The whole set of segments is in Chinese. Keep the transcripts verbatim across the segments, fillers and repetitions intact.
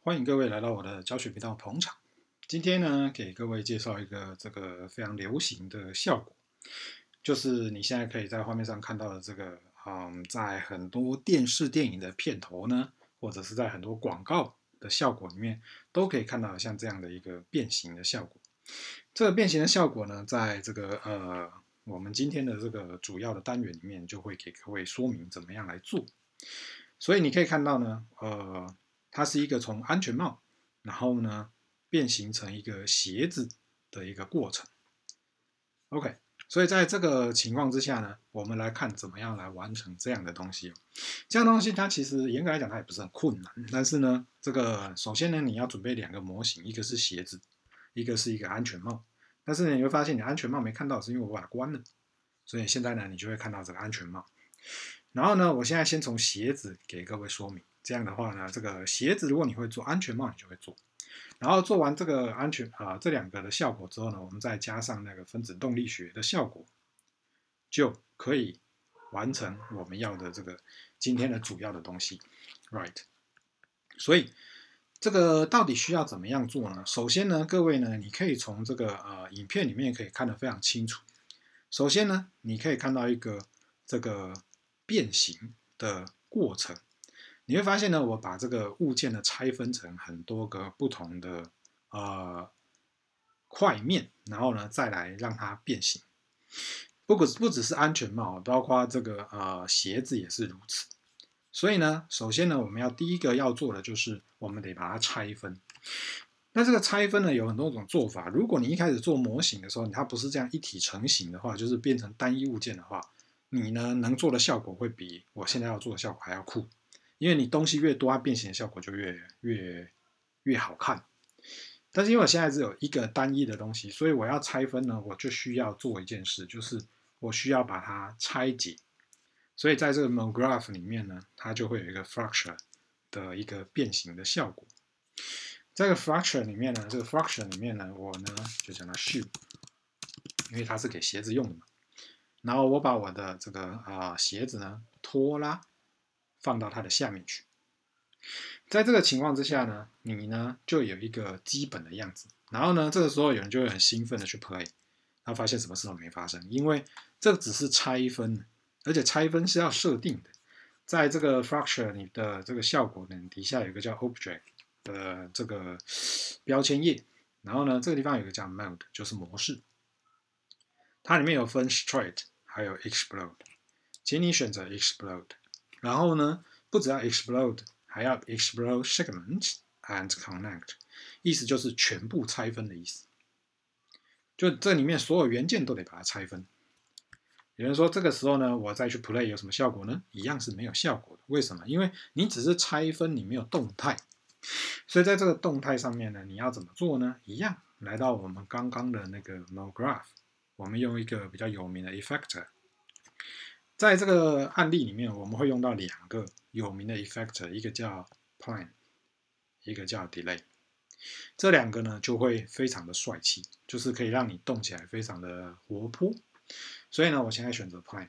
欢迎各位来到我的教学频道捧场。今天呢，给各位介绍一个这个非常流行的效果，就是你现在可以在画面上看到的这个，嗯，在很多电视电影的片头呢，或者是在很多广告的效果里面，都可以看到像这样的一个变形的效果。这个变形的效果呢，在这个呃我们今天的这个主要的单元里面，就会给各位说明怎么样来做。所以你可以看到呢，呃。它是一个从安全帽，然后呢变形成一个鞋子的一个过程。OK， 所以在这个情况之下呢，我们来看怎么样来完成这样的东西。这样的东西它其实严格来讲它也不是很困难，但是呢，这个首先呢你要准备两个模型，一个是鞋子，一个是一个安全帽。但是呢你会发现你安全帽没看到，是因为我把它关了，所以现在呢你就会看到这个安全帽。然后呢，我现在先从鞋子给各位说明。这样的话呢，这个鞋子如果你会做，安全帽你就会做。然后做完这个安全啊、呃、这两个的效果之后呢，我们再加上那个分子动力学的效果，就可以完成我们要的这个今天的主要的东西 ，right？ 所以这个到底需要怎么样做呢？首先呢，各位呢，你可以从这个呃影片里面可以看得非常清楚。首先呢，你可以看到一个这个变形的过程。你会发现呢，我把这个物件呢拆分成很多个不同的呃块面，然后呢再来让它变形。不不不只是安全帽，包括这个呃鞋子也是如此。所以呢，首先呢，我们要第一个要做的就是我们得把它拆分。那这个拆分呢有很多种做法。如果你一开始做模型的时候，它不是这样一体成型的话，就是变成单一物件的话，你呢能做的效果会比我现在要做的效果还要酷。因为你东西越多，它变形的效果就越越越好看。但是因为我现在只有一个单一的东西，所以我要拆分呢，我就需要做一件事，就是我需要把它拆解。所以在这个 MoGraph 里面呢，它就会有一个 Fracture 的一个变形的效果。在这个 Fracture 里面呢，这个 Fracture 里面呢，我呢就叫它 Shoe， 因为它是给鞋子用的嘛。然后我把我的这个啊、呃、鞋子呢拖拉。放到它的下面去。在这个情况之下呢，你呢就有一个基本的样子。然后呢，这个时候有人就会很兴奋的去 play， 他发现什么事都没发生，因为这只是拆分，而且拆分是要设定的。在这个 Fracture 你的这个效果呢，底下有一个叫 Object 的这个标签页，然后呢，这个地方有一个叫 Mode， 就是模式。它里面有分 Straight 还有 Explode， 请你选择 Explode。然后呢，不只要 explode， 还要 explode segment and connect， 意思就是全部拆分的意思。就这里面所有元件都得把它拆分。有人说这个时候呢，我再去 play 有什么效果呢？一样是没有效果的。为什么？因为你只是拆分，你没有动态。所以在这个动态上面呢，你要怎么做呢？一样，来到我们刚刚的那个 MoGraph， 我们用一个比较有名的 effector。在这个案例里面，我们会用到两个有名的 effector， 一个叫 Plan， 一个叫 Delay。这两个呢就会非常的帅气，就是可以让你动起来非常的活泼。所以呢，我现在选择 Plan。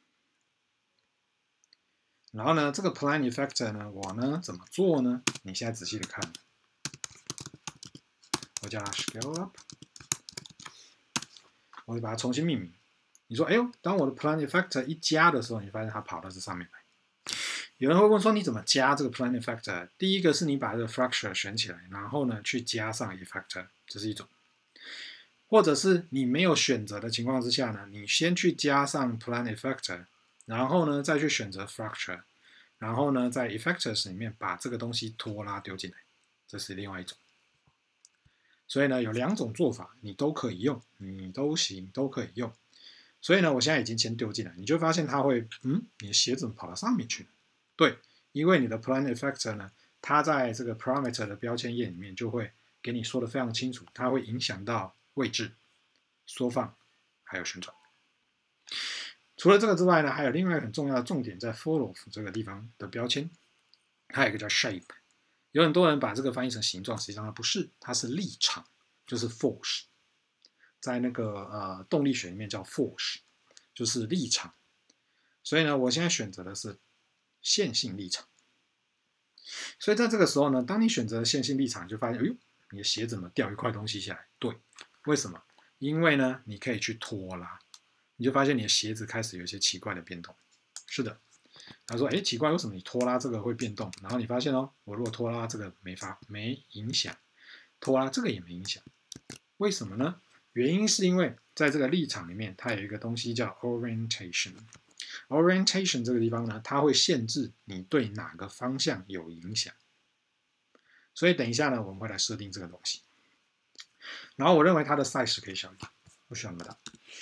然后呢，这个 Plan effector 呢，我呢怎么做呢？你现在仔细的看，我叫它 Scale Up， 我会把它重新命名。你说，哎呦，当我的 Plan effector 一加的时候，你发现它跑到这上面来。有人会问说，你怎么加这个 Plan effector？ 第一个是你把这个 Fracture 选起来，然后呢去加上 effector， 这是一种。或者是你没有选择的情况之下呢，你先去加上 Plan effector， 然后呢再去选择 Fracture， 然后呢在 effectors 里面把这个东西拖拉丢进来，这是另外一种。所以呢有两种做法，你都可以用，你都行，都可以用。所以呢，我现在已经先丢进来，你就发现它会，嗯，你的鞋子跑到上面去了。对，因为你的 Plan effector 呢，它在这个 parameter 的标签页里面就会给你说的非常清楚，它会影响到位置、缩放还有旋转。除了这个之外呢，还有另外一个很重要的重点在 follow 这个地方的标签，它有一个叫 shape。有很多人把这个翻译成形状，实际上它不是，它是立场，就是 force。在那个呃动力学里面叫 force， 就是立场。所以呢，我现在选择的是线性立场。 所以在这个时候呢，当你选择线性立场，就发现，哎呦，你的鞋怎么掉一块东西下来？对，为什么？因为呢，你可以去拖拉，你就发现你的鞋子开始有一些奇怪的变动。是的，他说，哎，奇怪，为什么你拖拉这个会变动？然后你发现哦，我如果拖拉这个没发没影响，拖拉这个也没影响，为什么呢？原因是因为在这个立场里面，它有一个东西叫 orientation。orientation 这个地方呢，它会限制你对哪个方向有影响。所以等一下呢，我们会来设定这个东西。然后我认为它的 size 可以小一点，我选不到，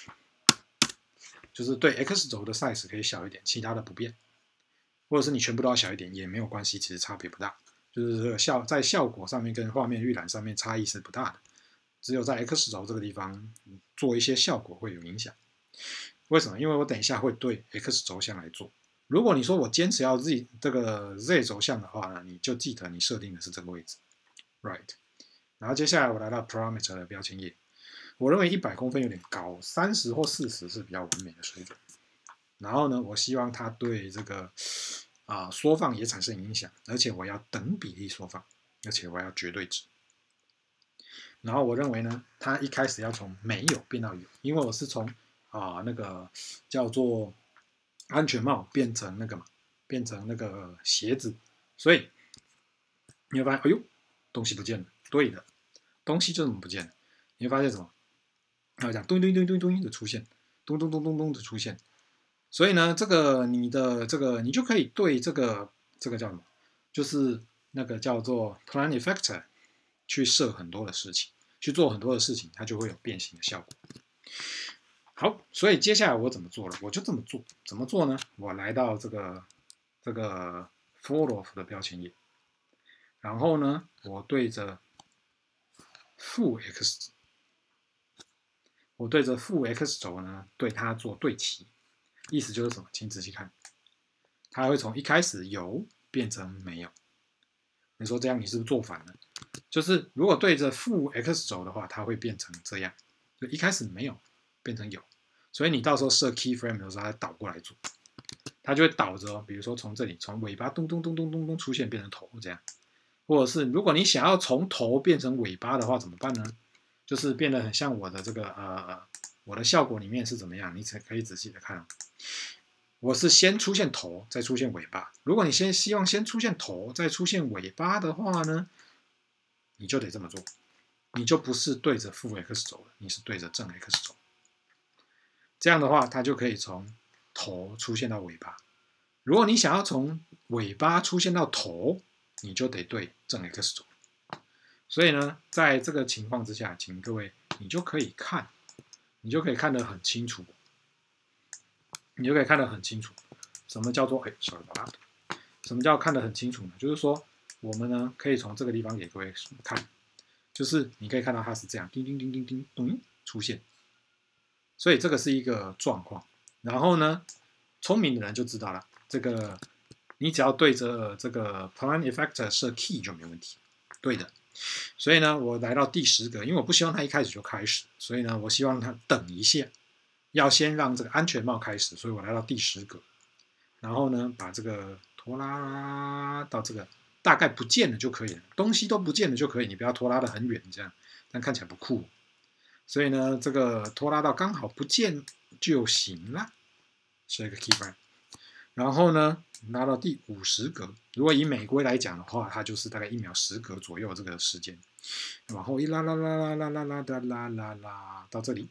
就是对 x 轴的 size 可以小一点，其他的不变，或者是你全部都要小一点也没有关系，其实差别不大，就是效在效果上面跟画面预览上面差异是不大的，只有在 x 轴这个地方做一些效果会有影响。为什么？因为我等一下会对 x 轴向来做。如果你说我坚持要 z 这个 z 轴向的话呢，你就记得你设定的是这个位置 ，right。然后接下来我来到 parameter 的标签页，我认为一百公分有点高，三十或四十是比较完美的水准。然后呢，我希望它对这个啊、呃、缩放也产生影响，而且我要等比例缩放，而且我要绝对值。然后我认为呢，它一开始要从没有变到有，因为我是从啊、呃、那个叫做安全帽变成那个嘛，变成那个鞋子，所以你会发现，哎呦，东西不见了。对的，东西就这么不见了。你会发现什么？它讲咚咚咚咚咚的出现，咚咚咚咚咚的出现。所以呢，这个你的这个你就可以对这个这个叫什么？就是那个叫做 plan effector 去设很多的事情，去做很多的事情，它就会有变形的效果。好，所以接下来我怎么做了？我就这么做，怎么做呢？我来到这个这个 for of 的标签页，然后呢，我对着负 x， 我对着负 x 轴呢，对它做对齐，意思就是什么？请仔细看，它会从一开始有变成没有。你说这样你是不是做反了？就是如果对着负 x 轴的话，它会变成这样，就一开始没有变成有。所以你到时候设 keyframe 的时候，它倒过来做，它就会倒着哦。比如说从这里，从尾巴咚咚咚咚咚咚出现变成头这样，或者是如果你想要从头变成尾巴的话，怎么办呢？就是变得很像我的这个呃，我的效果里面是怎么样？你可以仔细的看哦。我是先出现头，再出现尾巴。如果你先希望先出现头，再出现尾巴的话呢，你就得这么做，你就不是对着负 x 轴了，你是对着正 x 轴。这样的话，它就可以从头出现到尾巴。如果你想要从尾巴出现到头，你就得对正 x 轴。所以呢，在这个情况之下，请各位你就可以看，你就可以看得很清楚，你就可以看得很清楚，什么叫做哎 ，sorry 把它，什么叫看得很清楚呢？就是说，我们呢可以从这个地方给各位看，就是你可以看到它是这样，叮叮叮叮叮咚出现。所以这个是一个状况，然后呢，聪明的人就知道了，这个你只要对着这个 plan effector 设 key 就没问题，对的。所以呢，我来到第十格，因为我不希望它一开始就开始，所以呢，我希望它等一下，要先让这个安全帽开始，所以我来到第十格，然后呢，把这个拖拉到这个大概不见了就可以了，东西都不见了就可以，你不要拖拉得很远，这样，但看起来不酷。所以呢，这个拖拉到刚好不见就行了，设一个 keyframe。然后呢，拉到第五十格，如果以美规来讲的话，它就是大概一秒十格左右这个时间。往后一拉拉拉拉拉拉拉拉拉拉拉到这里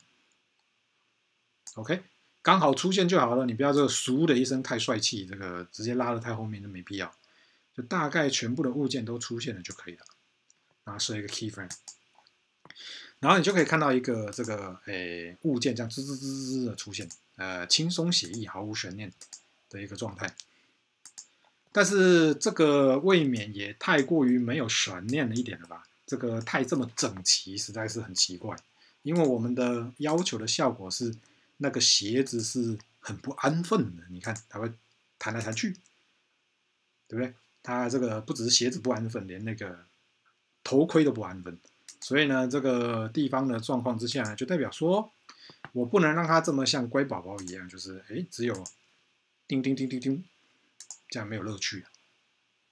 ，OK， 刚好出现就好了，你不要这个嗖的一声太帅气，这个直接拉得太后面就没必要。就大概全部的物件都出现了就可以了。然后设一个 keyframe。然后你就可以看到一个这个诶物件这样滋滋滋滋的出现，呃，轻松写意、毫无悬念的一个状态。但是这个未免也太过于没有悬念了一点了吧？这个太这么整齐，实在是很奇怪。因为我们的要求的效果是那个鞋子是很不安分的，你看它会弹来弹去，对不对？它这个不只是鞋子不安分，连那个头盔都不安分。所以呢，这个地方的状况之下呢，就代表说，我不能让它这么像乖宝宝一样，就是哎，只有叮叮叮叮叮，这样没有乐趣啊。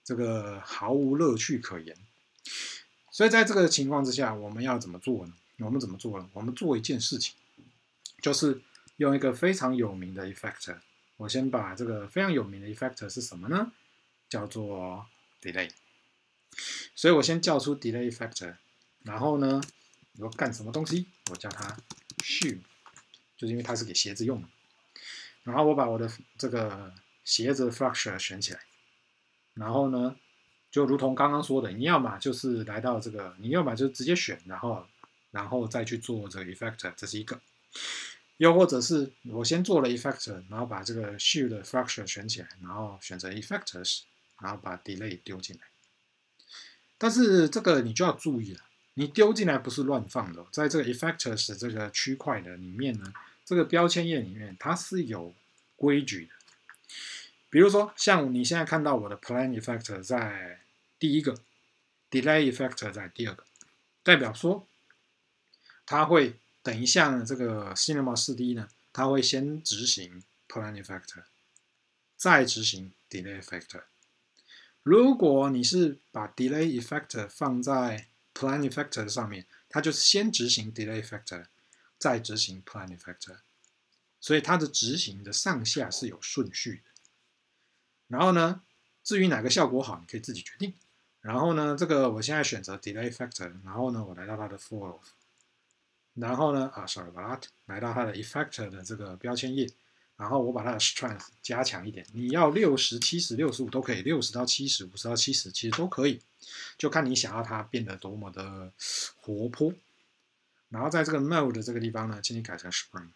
这个毫无乐趣可言。所以在这个情况之下，我们要怎么做呢？我们怎么做呢？我们做一件事情，就是用一个非常有名的 effector。我先把这个非常有名的 effector 是什么呢？叫做 delay。所以我先叫出 delay effector， 然后呢，我干什么东西？我叫它 shoe， 就是因为它是给鞋子用的。然后我把我的这个鞋子的 structure 选起来，然后呢，就如同刚刚说的，你要么就是来到这个，你要么就直接选，然后然后再去做这个 effector， 这是一个。又或者是我先做了 effector， 然后把这个 shoe 的 structure 选起来，然后选择 effectors， 然后把 delay 丢进来。但是这个你就要注意了，你丢进来不是乱放的，在这个 effectors 这个区块的里面呢，这个标签页里面它是有规矩的。比如说，像你现在看到我的 plan effector 在第一个 ，delay effector 在第二个，代表说它会等一下呢，这个 Cinema 四 D 呢，它会先执行 plan effector， 再执行 delay effector。如果你是把 delay effector 放在 plan effector 上面，它就是先执行 delay effector， 再执行 plan effector， 所以它的执行的上下是有顺序的。然后呢，至于哪个效果好，你可以自己决定。然后呢，这个我现在选择 delay effector， 然后呢，我来到它的 for， 然后呢，啊 ，sorry about， 来到它的 effector 的这个标签页，然后我把它的 strength 加强一点，你要六十、七十、六十五都可以，六十到七十、五十到七十其实都可以，就看你想要它变得多么的活泼。然后在这个 mode 的这个地方呢，请你改成 spring。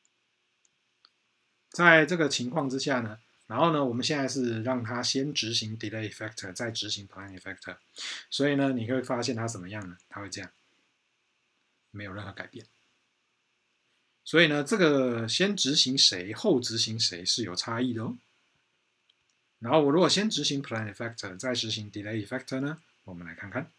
在这个情况之下呢，然后呢，我们现在是让它先执行 delay effector， 再执行 plan effector， 所以呢，你会发现它怎么样呢？它会这样，没有任何改变。所以呢，这个先执行谁，后执行谁是有差异的哦。然后我如果先执行 plan effector， 再执行 delay effector 呢，我们来看看，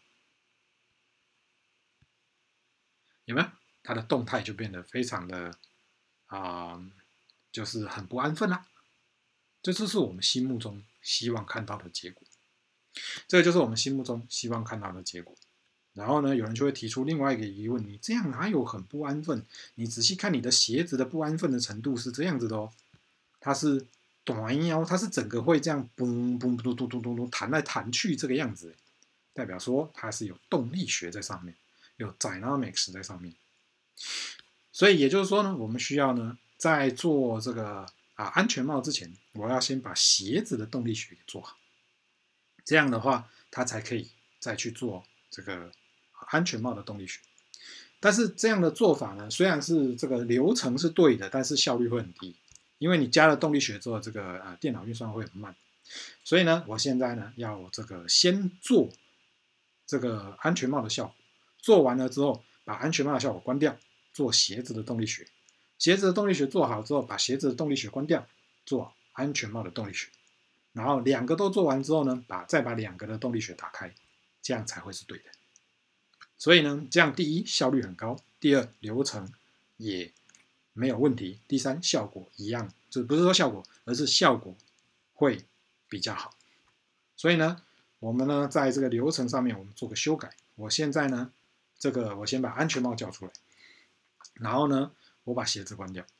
有没有？它的动态就变得非常的啊、呃，就是很不安分啦。这就是我们心目中希望看到的结果。这个就是我们心目中希望看到的结果。然后呢，有人就会提出另外一个疑问：你这样哪有很不安分？你仔细看你的鞋子的不安分的程度是这样子的哦，它是短腰，它是整个会这样嘣嘣咚咚咚咚咚弹来弹去这个样子，代表说它是有动力学在上面，有 dynamics 在上面。所以也就是说呢，我们需要呢，在做这个啊安全帽之前，我要先把鞋子的动力学给做好，这样的话，它才可以再去做这个安全帽的动力学。但是这样的做法呢，虽然是这个流程是对的，但是效率会很低，因为你加了动力学之后，这个呃电脑运算会很慢。所以呢，我现在呢要这个先做这个安全帽的效果，做完了之后，把安全帽的效果关掉，做鞋子的动力学。鞋子的动力学做好之后，把鞋子的动力学关掉，做安全帽的动力学。然后两个都做完之后呢，把再把两个的动力学打开，这样才会是对的。所以呢，这样第一效率很高，第二流程也没有问题，第三效果一样，这不是说效果，而是效果会比较好。所以呢，我们呢在这个流程上面我们做个修改。我现在呢，这个我先把安全帽叫出来，然后呢，我把鞋子关掉，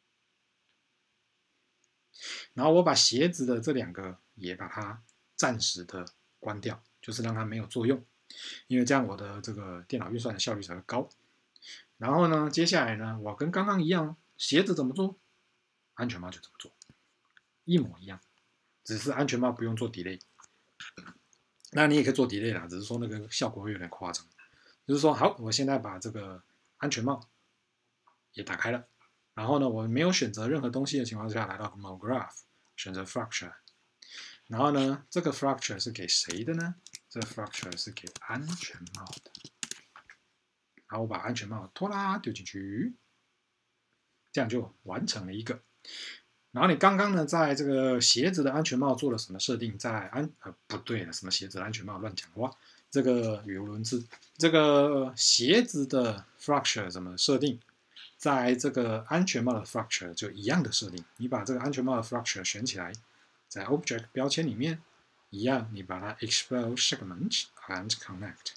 然后我把鞋子的这两个也把它暂时的关掉，就是让它没有作用。因为这样我的这个电脑运算的效率才会高。然后呢，接下来呢，我跟刚刚一样，鞋子怎么做，安全帽就怎么做，一模一样，只是安全帽不用做 delay。那你也可以做 delay 啦，只是说那个效果会有点夸张。就是说，好，我现在把这个安全帽也打开了，然后呢，我没有选择任何东西的情况下，来到 Mode Graph， 选择 Fracture， 然后呢，这个 Fracture 是给谁的呢？这个 Fracture 是给安全帽的。然后我把安全帽拖拉丢进去，这样就完成了一个。然后你刚刚呢，在这个鞋子的安全帽做了什么设定？在安呃不对了，什么鞋子的安全帽乱讲话，这个语无伦次。这个鞋子的 Fracture 怎么设定？在这个安全帽的 Fracture 就一样的设定。你把这个安全帽的 Fracture 选起来，在 Object 标签里面， 一样，你把它 expose segment and connect，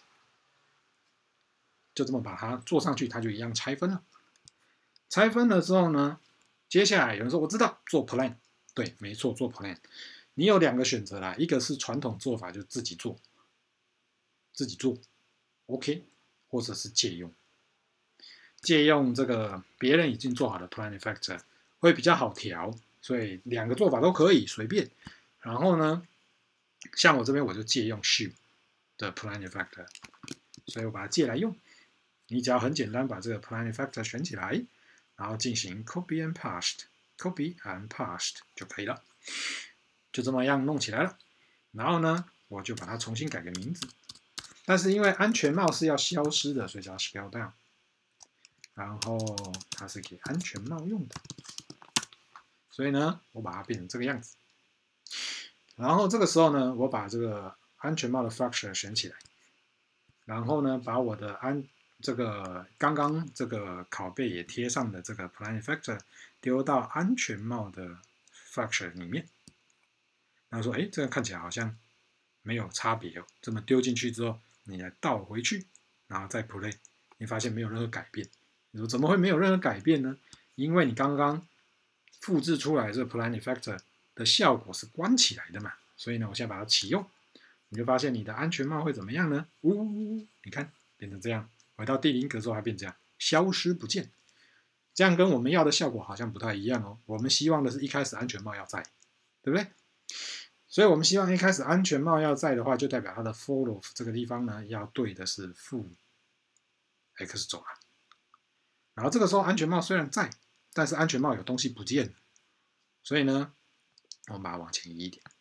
就这么把它做上去，它就一样拆分了。拆分了之后呢，接下来有人说我知道做 plan， 对，没错，做 plan。你有两个选择啦，一个是传统做法，就自己做，自己做 ，OK， 或者是借用，借用这个别人已经做好的 plan effector 会比较好调，所以两个做法都可以随便。然后呢，像我这边我就借用 shoe 的 plan effector， 所以我把它借来用。你只要很简单把这个 plan effector 选起来，然后进行 copy and paste，copy and paste 就可以了。就这么样弄起来了，然后呢，我就把它重新改个名字。但是因为安全帽是要消失的，所以叫 scale down。然后它是给安全帽用的，所以呢，我把它变成这个样子。然后这个时候呢，我把这个安全帽的 function 选起来，然后呢，把我的安这个刚刚这个拷贝也贴上的这个 plan effector 丢到安全帽的 function 里面。然后说，哎，这个看起来好像没有差别哦。这么丢进去之后，你来倒回去，然后再 play， 你发现没有任何改变。你说怎么会没有任何改变呢？因为你刚刚复制出来这个 plan effector 的效果是关起来的嘛，所以呢，我现在把它启用，你就发现你的安全帽会怎么样呢？呜呜呜，你看变成这样，回到第零格之后还变这样，消失不见。这样跟我们要的效果好像不太一样哦。我们希望的是一开始安全帽要在，对不对？所以我们希望一开始安全帽要在的话，就代表它的 follow 这个地方呢要对的是负 x 轴啊。然后这个时候安全帽虽然在，但是安全帽有东西不见了，所以呢，我们把它往前移一点，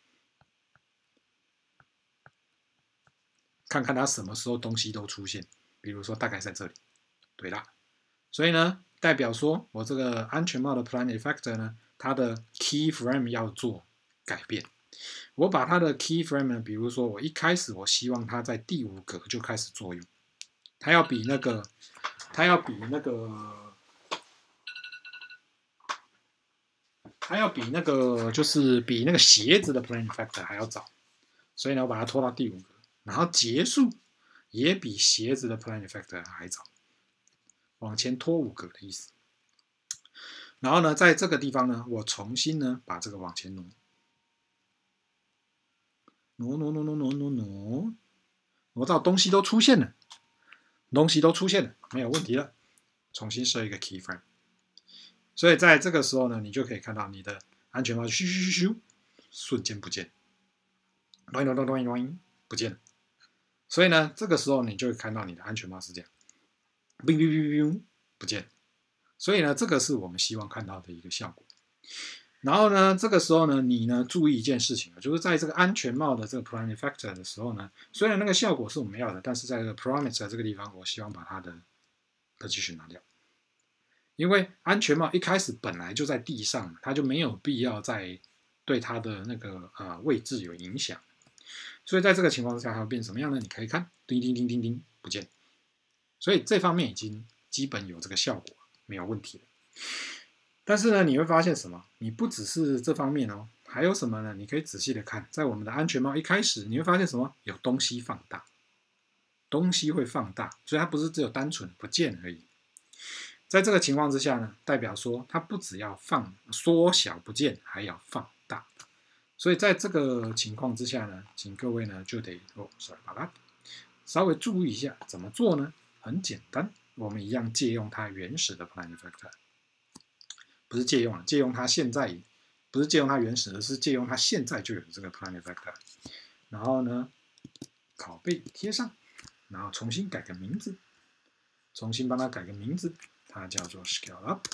看看它什么时候东西都出现。比如说大概在这里，对啦。所以呢，代表说我这个安全帽的 plan effector 呢，它的 key frame 要做改变。我把它的 key frame 呢，比如说我一开始我希望它在第五格就开始作用，它要比那个，它要比那个，它要比那个就是比那个鞋子的 plan effector 还要早，所以呢，我把它拖到第五格，然后结束也比鞋子的 plan effector 还早，往前拖五格的意思。然后呢，在这个地方呢，我重新呢把这个往前挪。挪挪挪挪挪挪挪，挪到东西都出现了，东西都出现了，没有问题了。重新设一个 keyframe， 所以在这个时候呢，你就可以看到你的安全帽咻咻咻咻，瞬间不见，咚咚咚咚咚不见了。所以呢，这个时候你就会看到你的安全帽是这样，哔哔哔哔不见。所以呢，这个是我们希望看到的一个效果。然后呢，这个时候呢，你呢注意一件事情，就是在这个安全帽的这个 plan effector 的时候呢，虽然那个效果是我们要的，但是在这个 parameter 这个地方，我希望把它的 position 拿掉，因为安全帽一开始本来就在地上，它就没有必要再对它的那个呃位置有影响。所以在这个情况之下，它会变什么样呢？你可以看，叮叮叮叮叮不见，所以这方面已经基本有这个效果，没有问题了。但是呢，你会发现什么？你不只是这方面哦，还有什么呢？你可以仔细的看，在我们的安全帽一开始，你会发现什么？有东西放大，东西会放大，所以它不是只有单纯不见而已。在这个情况之下呢，代表说它不只要放缩小不见，还要放大。所以在这个情况之下呢，请各位呢就得哦 ，sorry， 把它稍微注意一下怎么做呢？很简单，我们一样借用它原始的 plan effector。不是借用了，借用它现在不是借用它原始的，是借用它现在就有的这个 plan effector。然后呢，拷贝贴上，然后重新改个名字，重新帮它改个名字，它叫做 scale up。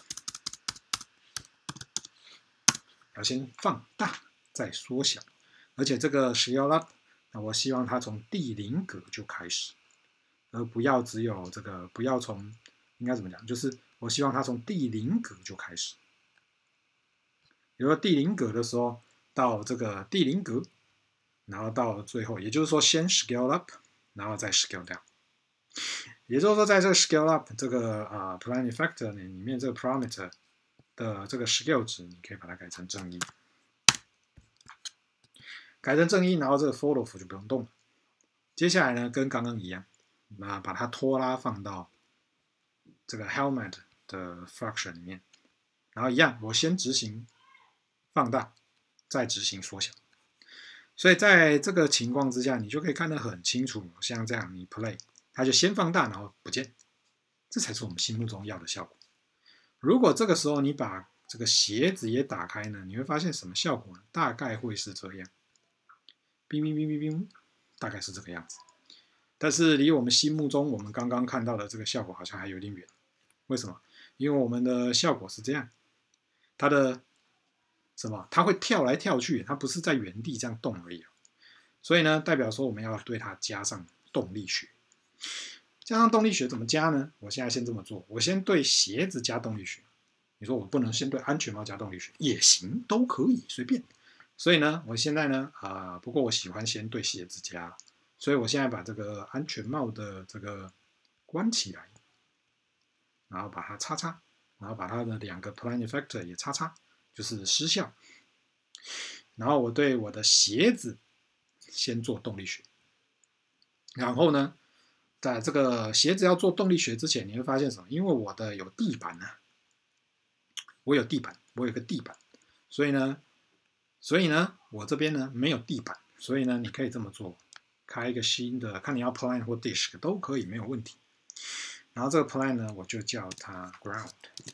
要先放大再缩小，而且这个 scale up， 那我希望它从第零格就开始，而不要只有这个，不要从应该怎么讲，就是我希望它从第零格就开始。比如说第零格的时候，到这个第零格，然后到最后，也就是说先 scale up， 然后再 scale down。也就是说，在这个 scale up 这个啊、呃、plan effector 里面，这个 parameter 的这个 scale 值，你可以把它改成正一。改改成正音，然后这个 fall off 就不用动了。接下来呢，跟刚刚一样，那把它拖拉放到这个 helmet 的 function 里面，然后一样，我先执行放大，再执行缩小。所以在这个情况之下，你就可以看得很清楚，像这样你 play， 它就先放大，然后不见，这才是我们心目中要的效果。如果这个时候你把这个鞋子也打开呢，你会发现什么效果呢？大概会是这样，冰冰冰冰冰，大概是这个样子。但是离我们心目中我们刚刚看到的这个效果好像还有点远。为什么？因为我们的效果是这样，它的什么？它会跳来跳去，它不是在原地这样动而已。所以呢，代表说我们要对它加上动力学。加上动力学怎么加呢？我现在先这么做，我先对鞋子加动力学。你说我不能先对安全帽加动力学，也行，都可以，随便。所以呢，我现在呢，啊、呃，不过我喜欢先对鞋子加，所以我现在把这个安全帽的这个关起来，然后把它叉叉，然后把它的两个 Plan Effector 也叉叉，就是失效。然后我对我的鞋子先做动力学，然后呢，在这个鞋子要做动力学之前，你会发现什么？因为我的有地板呢、啊，我有地板，我有个地板，所以呢，所以呢，我这边呢没有地板，所以呢，你可以这么做，开一个新的，看你要 plan 或 disk 都可以，没有问题。然后这个 plan 呢，我就叫它 ground，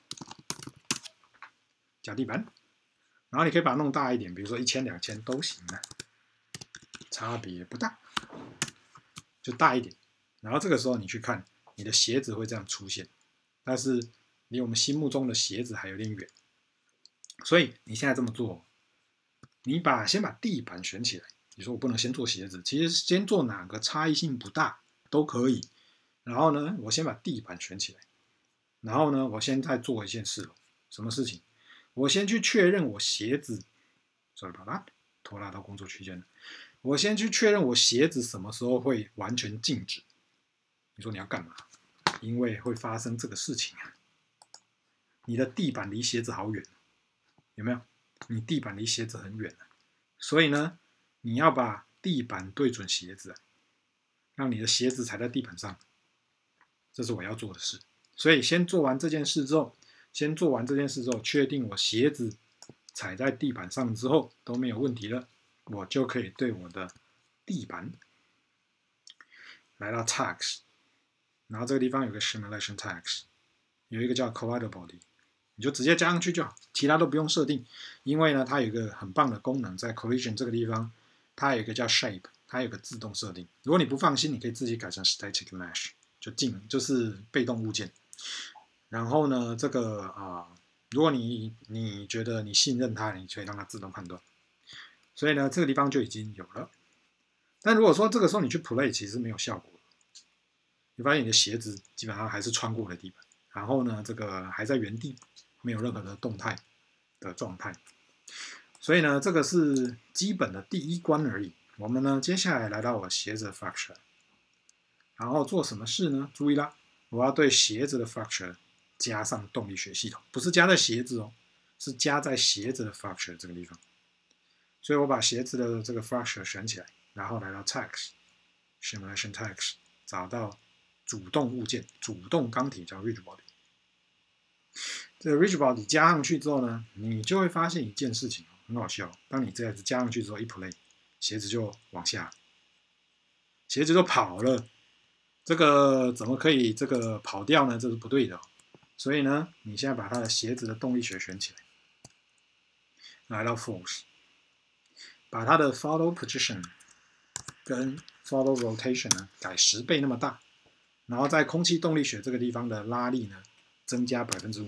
加地板。然后你可以把它弄大一点，比如说一千、两千都行的，差别不大，就大一点。然后这个时候你去看，你的鞋子会这样出现，但是离我们心目中的鞋子还有点远。所以你现在这么做，你把先把地板选起来。你说我不能先做鞋子，其实先做哪个差异性不大都可以。然后呢，我先把地板选起来，然后呢，我现在做一件事，什么事情？我先去确认我鞋子 ，sorry 把它拖拉到工作区间了。我先去确认我鞋子什么时候会完全静止。你说你要干嘛？因为会发生这个事情啊。你的地板离鞋子好远，有没有？你地板离鞋子很远，所以呢，你要把地板对准鞋子，让你的鞋子踩在地板上。这是我要做的事。所以先做完这件事之后，先做完这件事之后，确定我鞋子踩在地板上之后都没有问题了，我就可以对我的地板来到 tags， 然后这个地方有个 simulation tags， 有一个叫 collider body， 你就直接加上去就好，其他都不用设定。因为呢，它有一个很棒的功能，在 collision 这个地方，它有一个叫 shape， 它有个自动设定。如果你不放心，你可以自己改成 static mesh， 就进就是被动物件。然后呢，这个啊、呃，如果你你觉得你信任它，你可以让它自动判断。所以呢，这个地方就已经有了。但如果说这个时候你去 play， 其实没有效果。你发现你的鞋子基本上还是穿过了地板，然后呢，这个还在原地，没有任何的动态的状态。所以呢，这个是基本的第一关而已。我们呢，接下来来到我鞋子的 fracture， 然后做什么事呢？注意啦，我要对鞋子的 fracture 加上动力学系统，不是加在鞋子哦，是加在鞋子的 fracture 这个地方。所以我把鞋子的这个 fracture 选起来，然后来到 tags simulation tags， 找到主动物件，主动钢体叫 rigid body。这个 rigid body 加上去之后呢，你就会发现一件事情，很好笑。当你这样子加上去之后，一 play， 鞋子就往下，鞋子就跑了。这个怎么可以这个跑掉呢？这是不对的、哦。所以呢，你现在把它的鞋子的动力学选起来，来到 force， 把它的 follow position 跟 follow rotation 呢改十倍那么大，然后在空气动力学这个地方的拉力呢增加百分之五。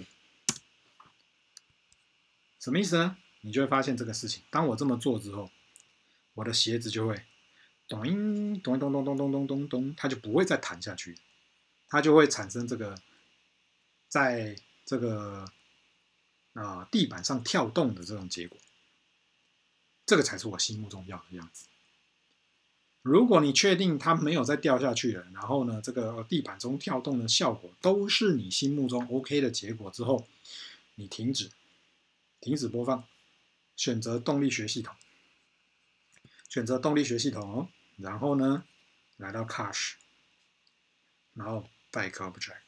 什么意思呢？你就会发现这个事情。当我这么做之后，我的鞋子就会咚咚咚咚咚咚咚咚咚，它就不会再弹下去，它就会产生这个在这个啊、呃、地板上跳动的这种结果。这个才是我心目中要的样子。如果你确定它没有再掉下去了，然后呢，这个地板中跳动的效果都是你心目中 OK 的结果之后，你停止，停止播放，选择动力学系统。 选择动力学系统，然后呢，来到 cache， 然后 bike object，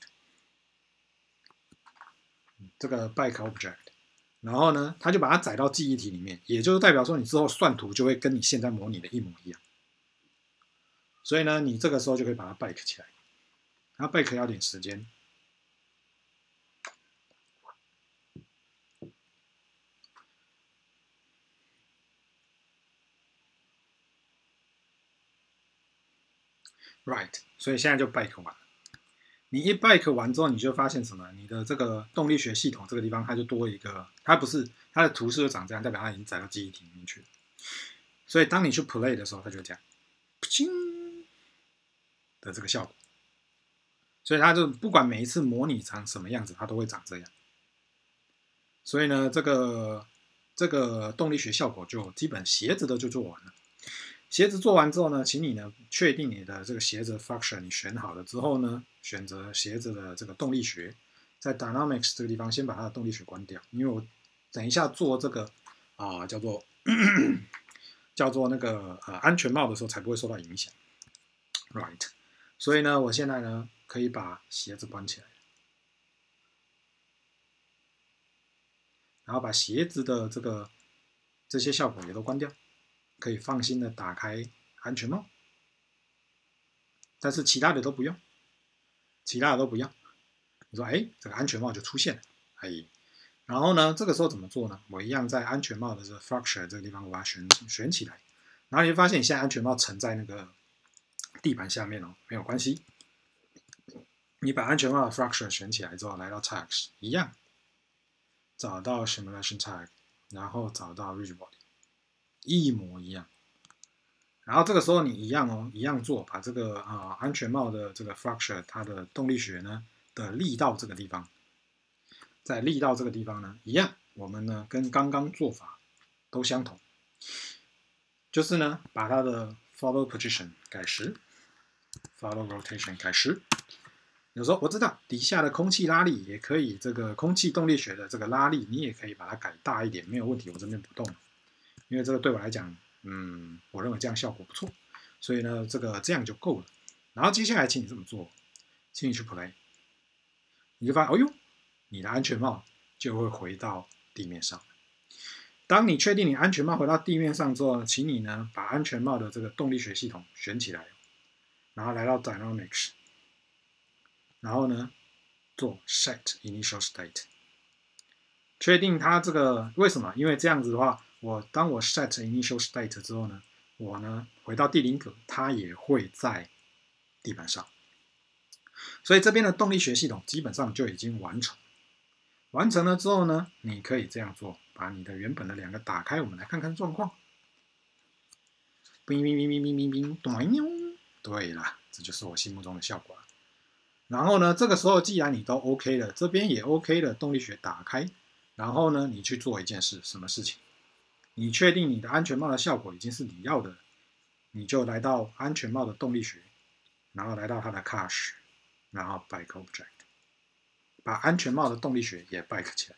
这个 bike object， 然后呢，它就把它载到记忆体里面，也就是代表说你之后算图就会跟你现在模拟的一模一样。所以呢，你这个时候就可以把它 bike 起来，然后 bike 要点时间。Right， 所以现在就 bike 完了。你一 bike 完之后，你就发现什么？你的这个动力学系统这个地方，它就多一个，它不是它的图示就长这样，代表它已经载到记忆体里面去了。所以当你去 play 的时候，它就这样，噗的这个效果。所以它就不管每一次模拟成什么样子，它都会长这样。所以呢，这个这个动力学效果就基本鞋子的就做完了。鞋子做完之后呢，请你呢确定你的这个鞋子的 function 你选好了之后呢，选择鞋子的这个动力学，在 dynamics 这个地方先把它的动力学关掉，因为我等一下做这个啊、呃、叫做叫做那个呃安全帽的时候才不会受到影响 ，right？ 所以呢，我现在呢可以把鞋子关起来，然后把鞋子的这个这些效果也都关掉。可以放心的打开安全帽，但是其他的都不用，其他的都不用。你说，哎，这个安全帽就出现了，哎，然后呢，这个时候怎么做呢？我一样在安全帽的这个 function 这个地方，我把它选选起来，然后你会发现你现在安全帽沉在那个地板下面哦，没有关系。你把安全帽的 function 选起来之后，来到 tags 一样，找到 simulation tag， 然后找到 rigid body。一模一样，然后这个时候你一样哦，一样做，把这个啊、呃、安全帽的这个 function 它的动力学呢的力到这个地方，在力到这个地方呢一样，我们呢跟刚刚做法都相同，就是呢把它的 follow position 改十 ，follow rotation 改十。有时候我知道底下的空气拉力也可以，这个空气动力学的这个拉力你也可以把它改大一点，没有问题，我这边不动了。因为这个对我来讲，嗯，我认为这样效果不错，所以呢，这个这样就够了。然后接下来，请你这么做，请你去 play， 你就发现，哦呦，你的安全帽就会回到地面上。当你确定你安全帽回到地面上之后，请你呢把安全帽的这个动力学系统选起来，然后来到 dynamics， 然后呢做 set initial state， 确定它这个为什么？因为这样子的话。我当我 set initial state 之后呢，我呢回到第零格，它也会在地板上，所以这边的动力学系统基本上就已经完成。完成了之后呢，你可以这样做，把你的原本的两个打开，我们来看看状况。冰冰冰冰冰冰冰，咚！对了，这就是我心目中的效果了。然后呢，这个时候既然你都 OK 了，这边也 OK 了，动力学打开，然后呢，你去做一件事，什么事情？你确定你的安全帽的效果已经是你要的，你就来到安全帽的动力学，然后来到它的 cache， 然后 bike object， 把安全帽的动力学也 bike 起来。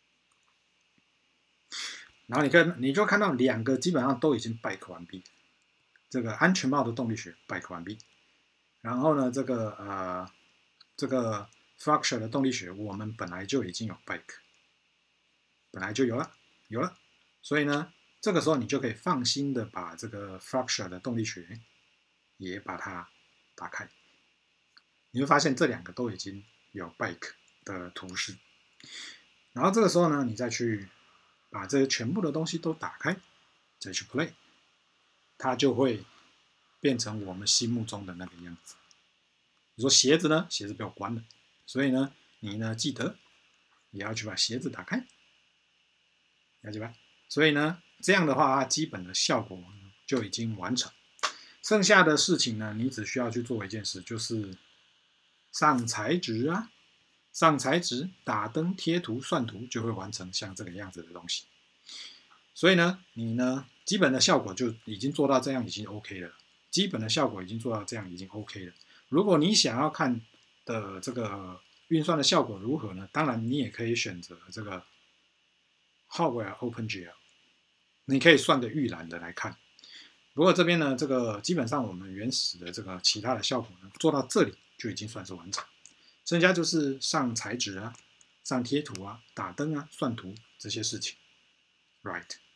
然后你看，你就看到两个基本上都已经 bike 完毕，这个安全帽的动力学 bike 完毕，然后呢，这个呃这个 function 的动力学我们本来就已经有 bike， 本来就有了，有了。所以呢，这个时候你就可以放心的把这个 function 的动力学也把它打开，你会发现这两个都已经有 bike 的图示。然后这个时候呢，你再去把这些全部的东西都打开，再去 play， 它就会变成我们心目中的那个样子。你说鞋子呢？鞋子被我关了，所以呢，你呢记得也要去把鞋子打开，了解吧？所以呢，这样的话，它基本的效果就已经完成。剩下的事情呢，你只需要去做一件事，就是上材质啊，上材质、打灯、贴图、算图，就会完成像这个样子的东西。所以呢，你呢，基本的效果就已经做到这样，已经 OK 了。基本的效果已经做到这样，已经 OK 了。如果你想要看的这个运算的效果如何呢？当然，你也可以选择这个 Hardware OpenGL， 你可以算个预览的来看。 不过这边呢，这个基本上我们原始的这个其他的效果呢，做到这里就已经算是完成，剩下就是上材质啊、上贴图啊、打灯啊、算图这些事情 ，right？